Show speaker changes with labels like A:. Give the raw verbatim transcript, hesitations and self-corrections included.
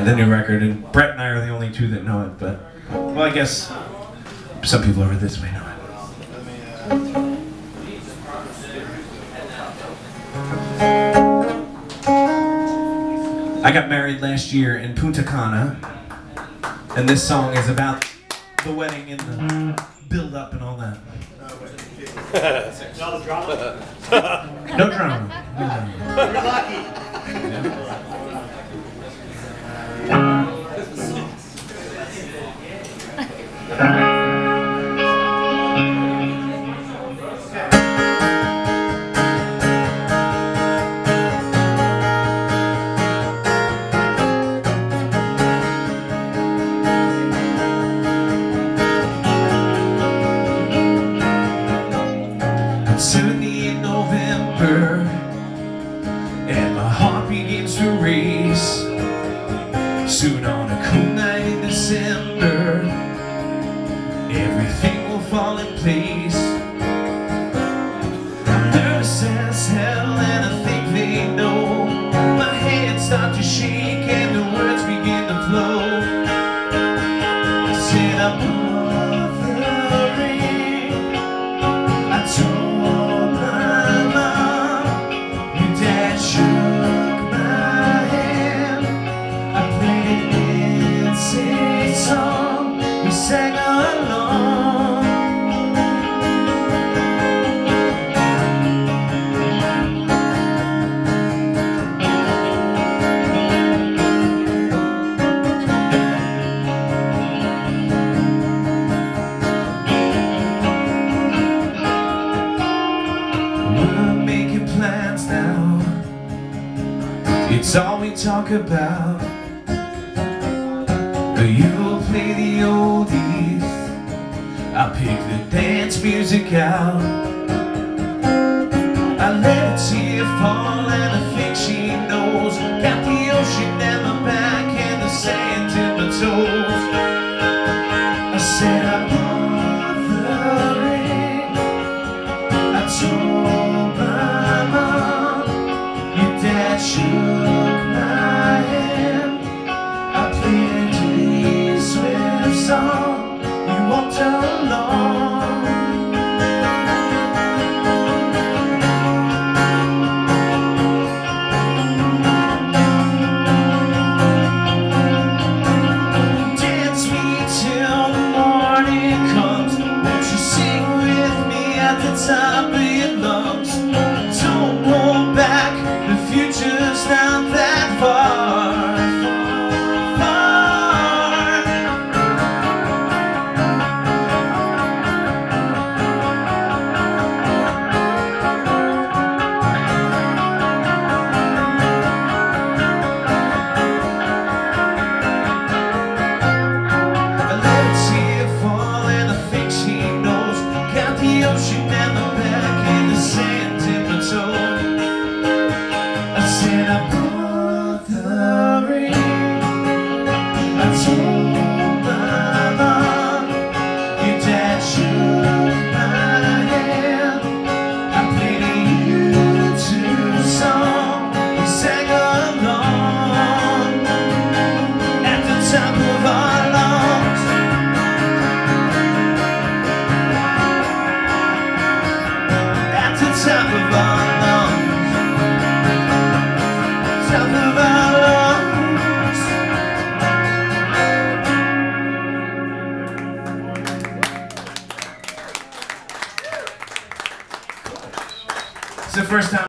A: the new record, and Brett and I are the only two that know it, but, well, I guess some people over this way know it. I got married last year in Punta Cana, and this song is about the wedding and the build-up and all that.
B: No drama?
A: No drama. No drama.
B: You're lucky.
A: seventy in November, and my heart begins to race. Soon on a cool night in December, everything will fall in place. I'm nervous as hell, and I think they know. My hands start to shake and the words begin to flow. I said I'm bothering. I told sang along. We're making plans now. It's all we talk about. You'll play the oldies, I'll pick the dance music out. I let a tear fall and I think she knows. Got the ocean at my back and the sand in my toes. I said I'm bothering. I told my mom, your dad shook my hand. I played song, you walked along. Dance me till the morning comes. Won't you sing with me at the top of your lungs? Don't hold back, the future's not that far. Ocean and the back and the sand in my toe. I said I'm bothering. I told my mom, your dad shook my hand. I played a U two song, we sang along at the top of our lungs. Top of our lungs, top of our lungs. It's the first time